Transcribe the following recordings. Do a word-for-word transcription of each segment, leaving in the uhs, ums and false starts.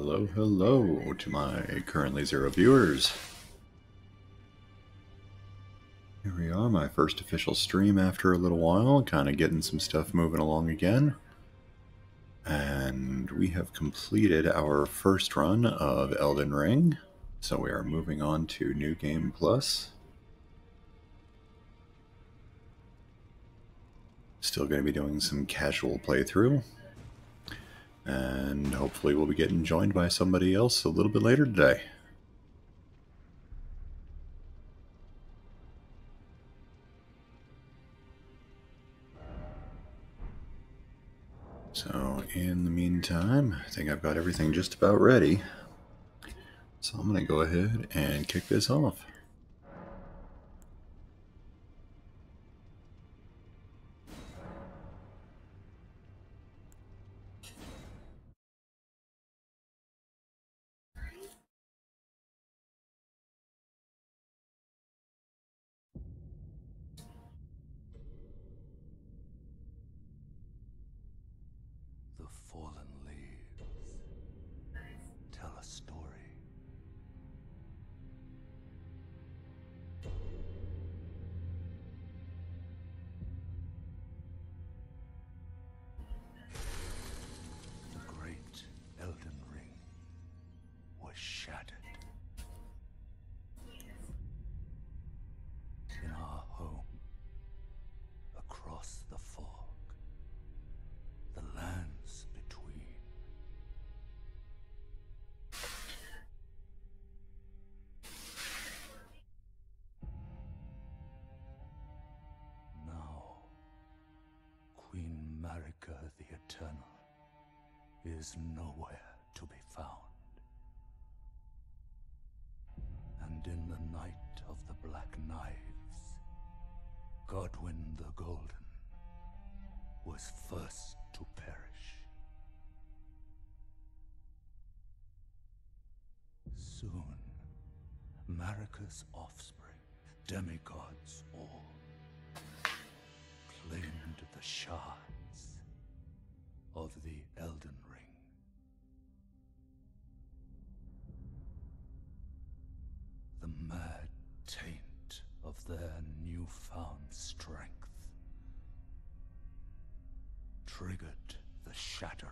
Hello, hello to my currently zero viewers. Here we are, my first official stream after a little while, kind of getting some stuff moving along again. And we have completed our first run of Elden Ring, so we are moving on to New Game Plus. Still going to be doing some casual playthrough. And hopefully we'll be getting joined by somebody else a little bit later today. So in the meantime, I think I've got everything just about ready. So I'm going to go ahead and kick this off. The fallen leaves tell a story. The great Elden Ring was shattered. In our home, across the fog, the lands between. Now, Queen Marika the Eternal is nowhere to be found. And in the night of the Black Knives, Godwyn the Golden was first to perish. Soon, Marika's offspring, demigods all, claimed the shards of the Elden Ring. The mad taint of their newfound strength triggered the shattering.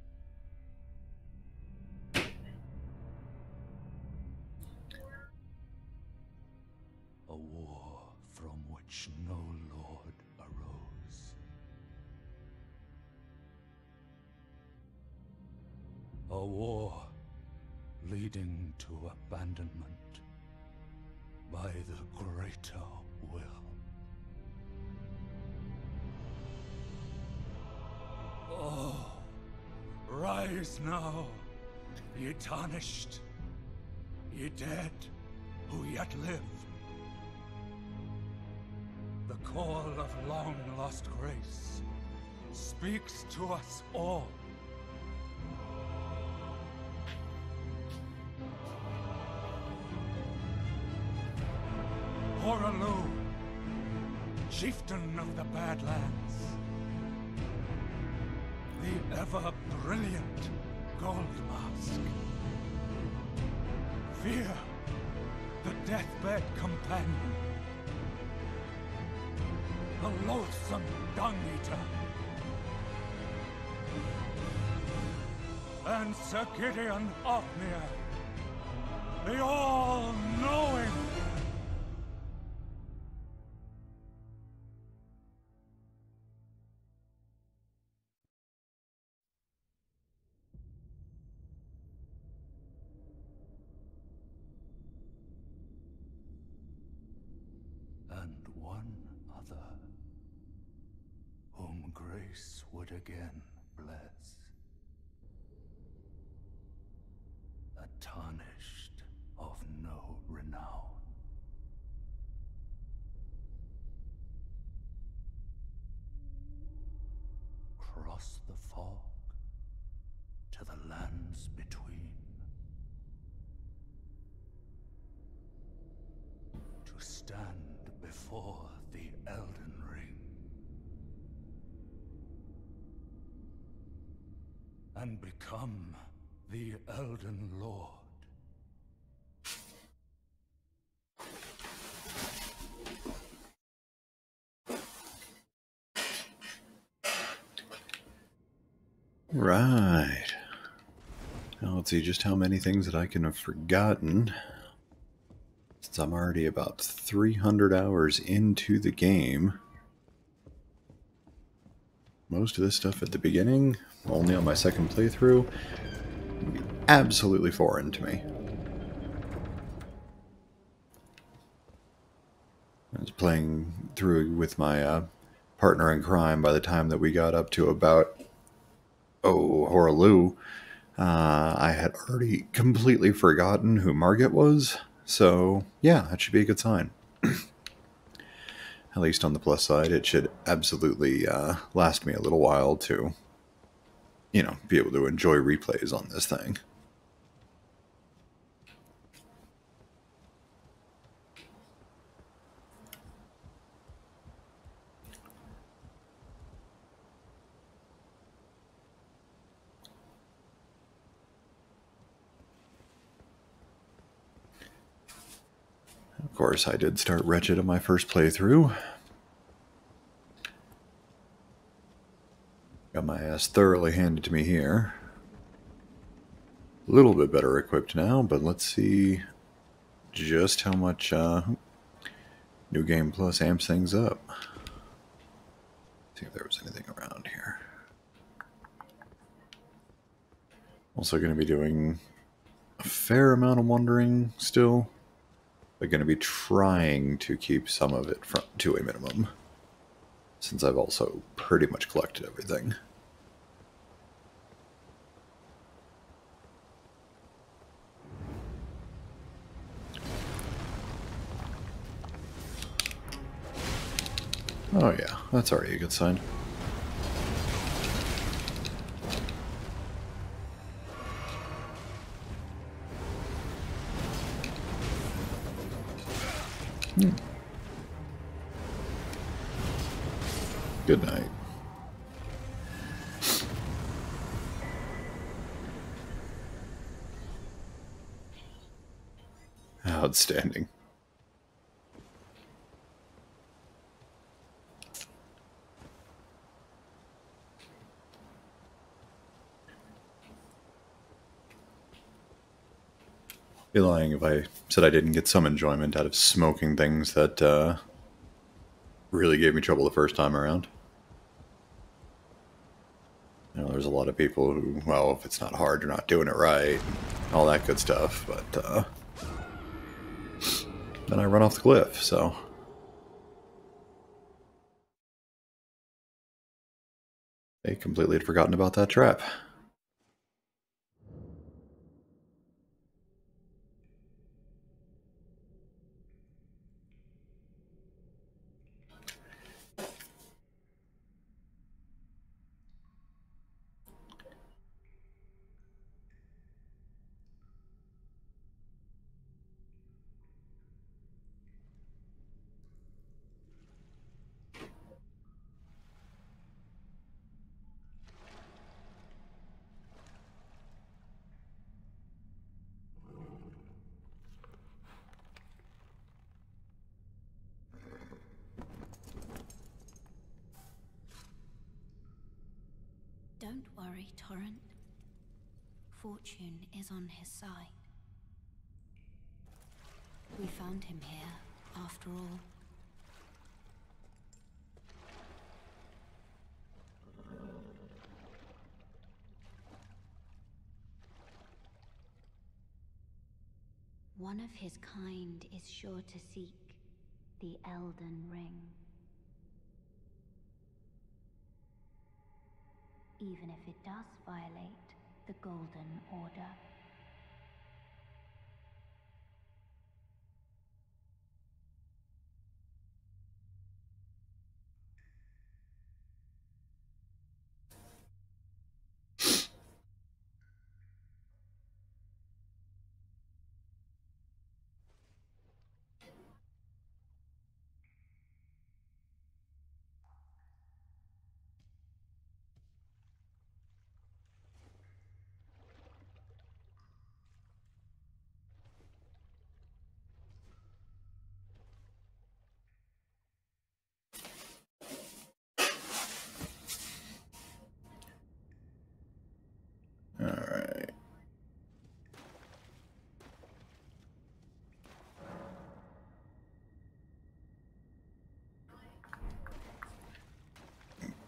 A war from which no lord arose. A war leading to abandonment by the greater will. Oh, rise now, ye tarnished, ye dead who yet live. The call of long-lost grace speaks to us all. Horalu, chieftain of the Badlands, the ever-brilliant Goldmask. Fear, the deathbed companion, the loathsome Dung-Eater, and Sir Gideon Ofnir, the all-knowing. And one other, whom grace would again bless. A tarnished of no renown. Cross the fog to the lands between. To stand before the Elden Ring and become the Elden Lord. Right. Now let's see just how many things that I can have forgotten. Since I'm already about three hundred hours into the game. Most of this stuff at the beginning, only on my second playthrough, will be absolutely foreign to me. I was playing through with my uh, partner in crime by the time that we got up to about, oh, Horaloo. Uh, I had already completely forgotten who Margit was, so yeah, that should be a good sign. At least on the plus side, it should absolutely uh, last me a little while to, you know, be able to enjoy replays on this thing. Of course, I did start Wretched on my first playthrough. Got my ass thoroughly handed to me here. A little bit better equipped now, but let's see just how much uh, New Game Plus amps things up. See if there was anything around here. Also going to be doing a fair amount of wandering still, but going to be trying to keep some of it from, to a minimum, since I've also pretty much collected everything. Oh yeah, that's already a good sign. Hmm. Good night. Outstanding. Be lying if I said I didn't get some enjoyment out of smoking things that uh, really gave me trouble the first time around. You know, there's a lot of people who, well, if it's not hard, you're not doing it right, all that good stuff, but uh, then I run off the cliff, so... I completely had forgotten about that trap. Don't worry, Torrent. Fortune is on his side. We found him here, after all. One of his kind is sure to seek the Elden Ring. Even if it does violate the Golden Order.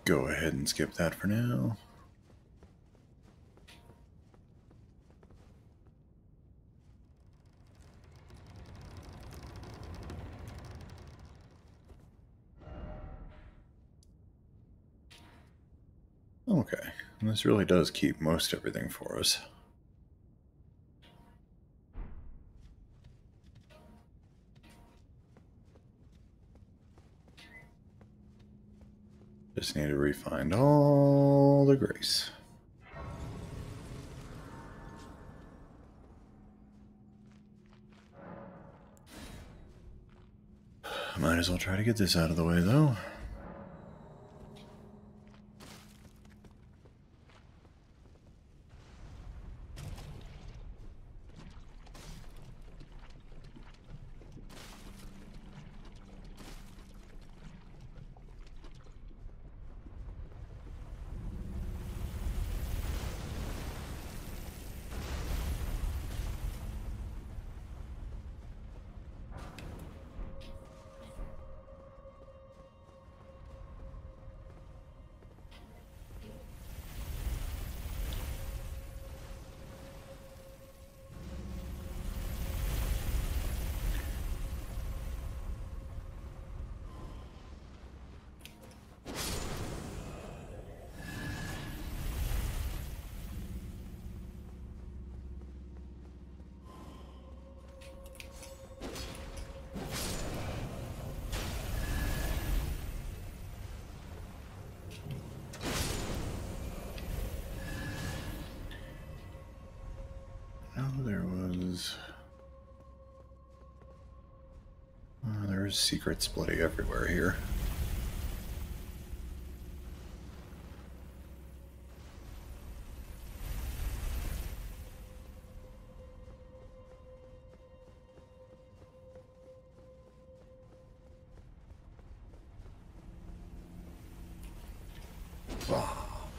go ahead and skip that for now. Okay, and this really does keep most everything for us. Just need to refine all the grace. Might as well try to get this out of the way, though. There was... Oh, there's secrets bloody everywhere here. Wow.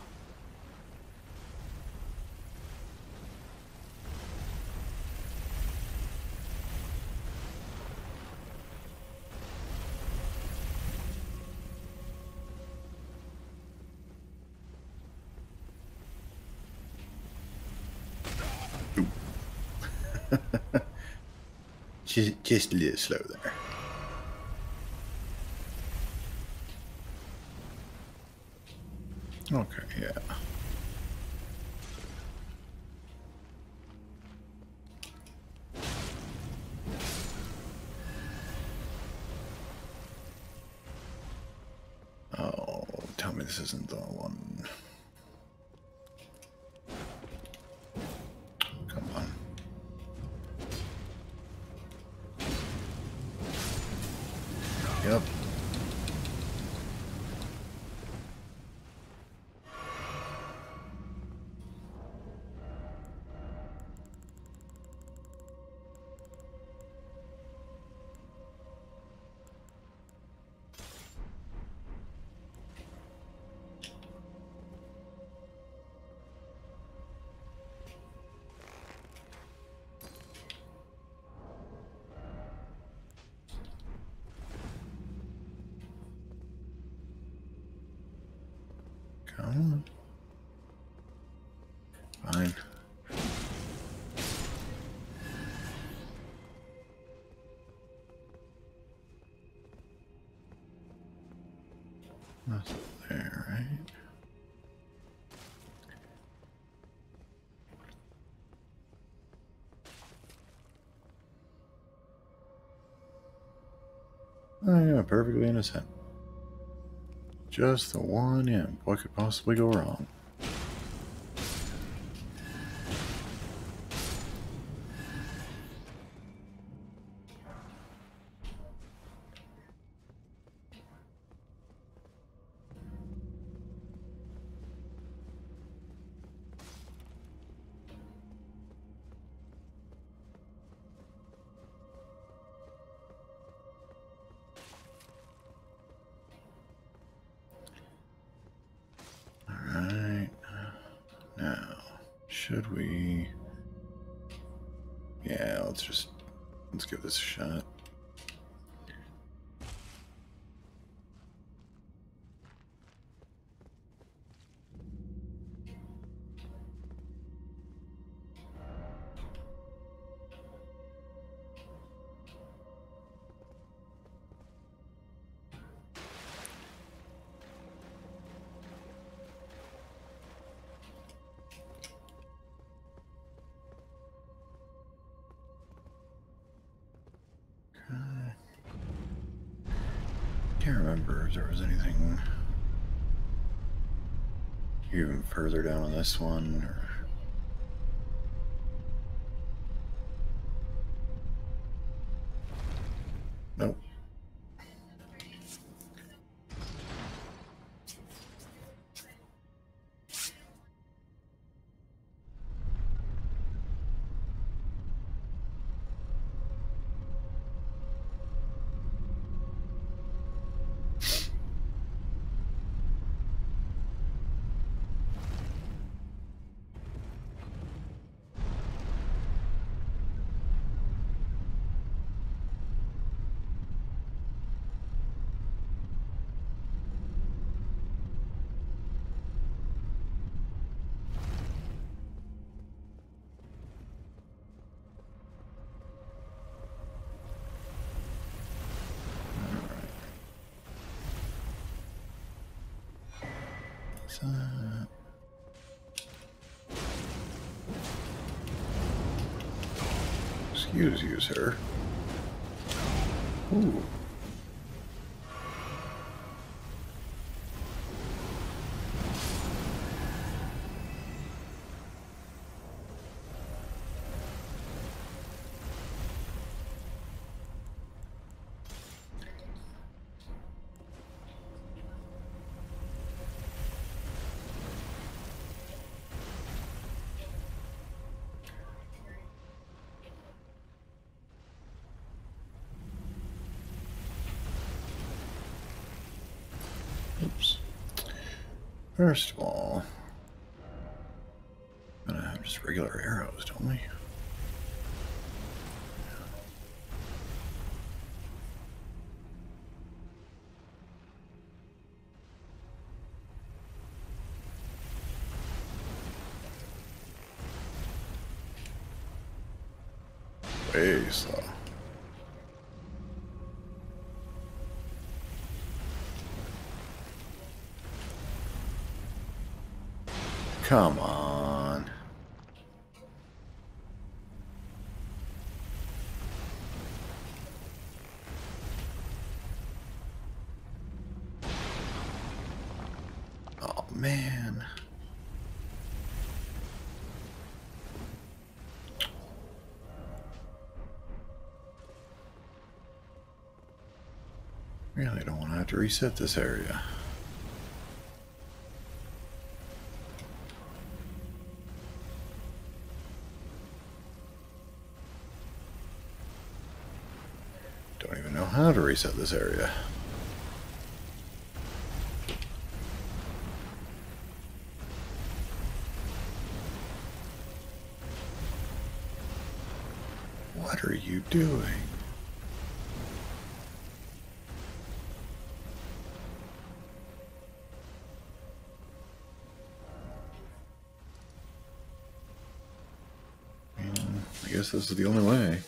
just, just a little slow there. Okay, yeah. Oh, tell me this isn't the one. Come on. Yep. Come on. Fine. Nothing there, right? Oh yeah, perfectly innocent. Just the one imp. What could possibly go wrong? Alright. Now, should we... Yeah, let's just... Let's give this a shot. can't remember if there was anything even further down on this one. Or... Nope. Uh, excuse you, sir. Ooh. Oops. First of all, we're gonna have just regular arrows, don't we? Way slow. Come on. Oh, man. Really don't want to have to reset this area. Don't even know how to reset this area. What are you doing? I guess this is the only way.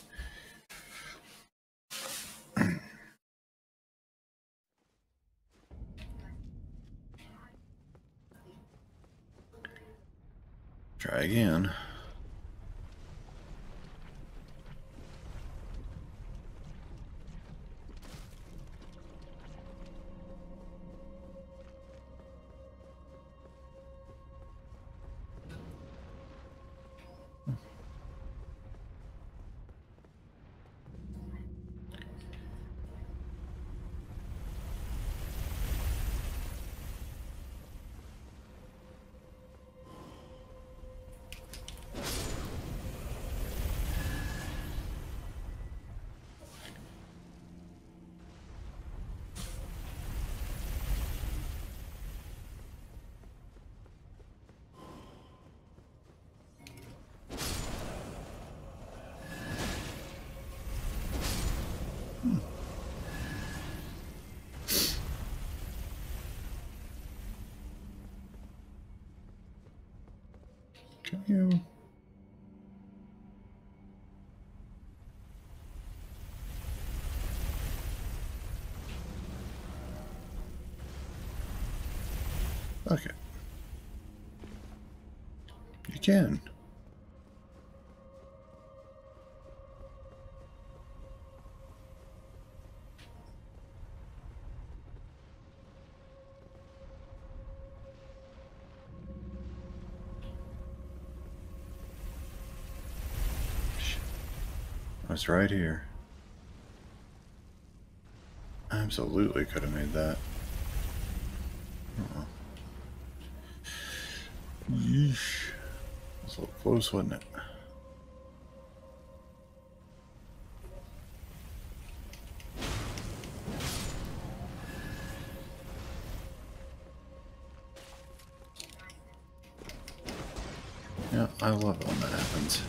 Try again. Can you? Okay. You can. was right here. Absolutely could have made that. Uh-oh. Yeesh. That was a little close, wasn't it? Yeah, I love it when that happens.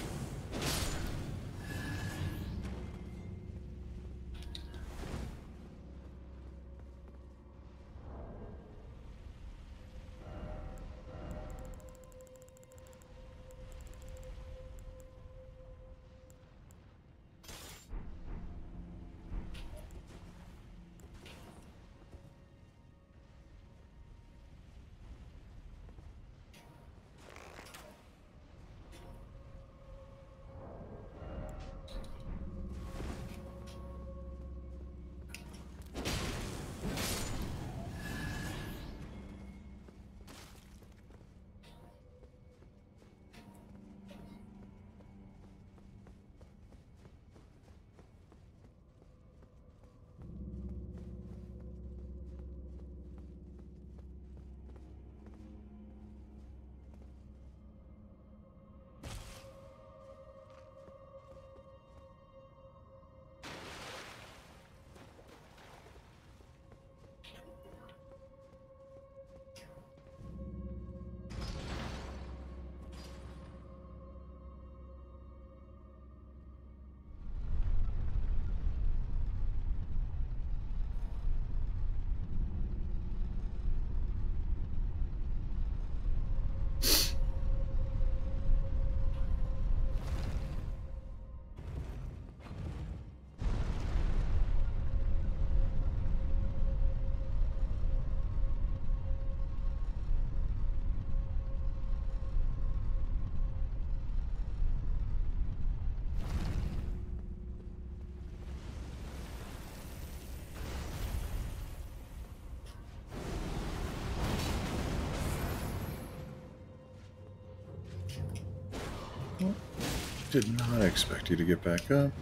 Did not expect you to get back up,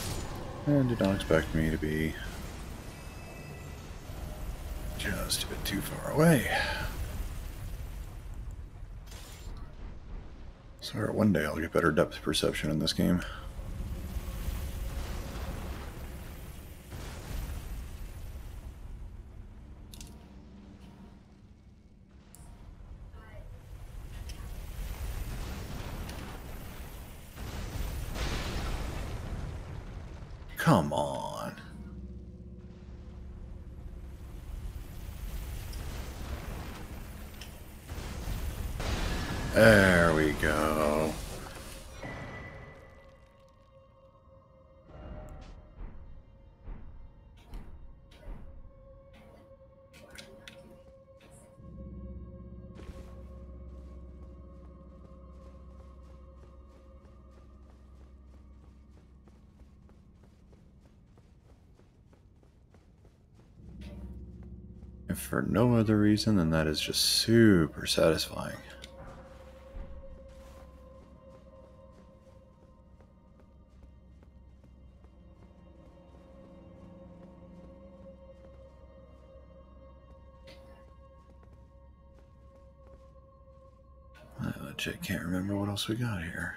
and did not expect me to be just a bit too far away. So one day I'll get better depth perception in this game. Come on. There we go. If for no other reason than that is just super satisfying. I legit can't remember what else we got here.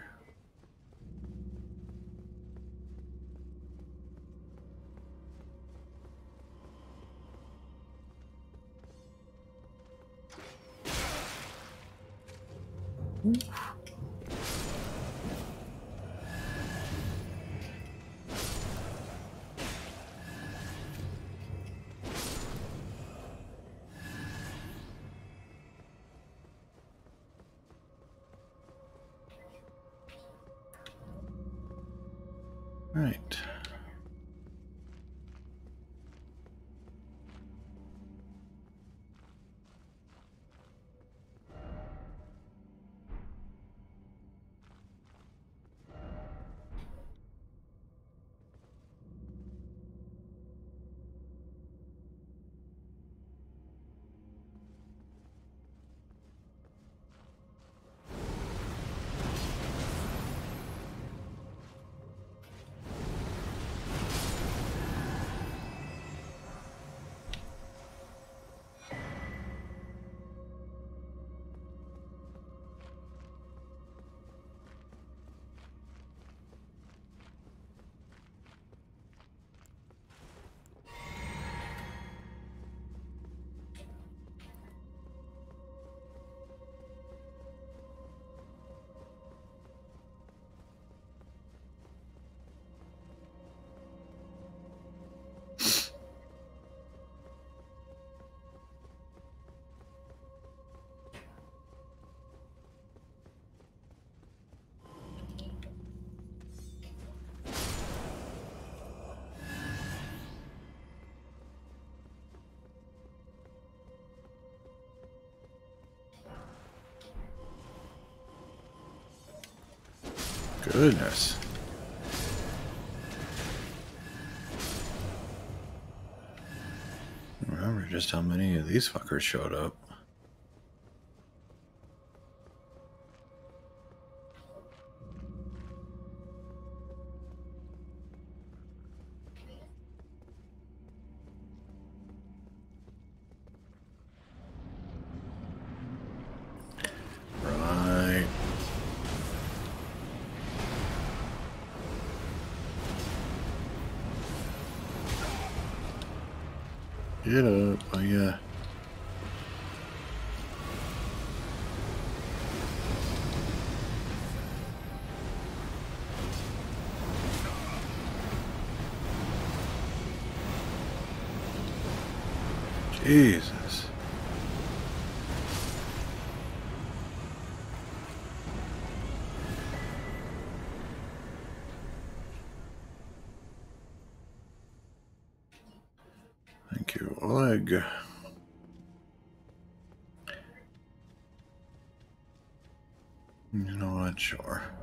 Right. Goodness. I don't remember just how many of these fuckers showed up. Right. Get up, oh yeah. Jesus. Thank you, Oleg. You know what? Sure.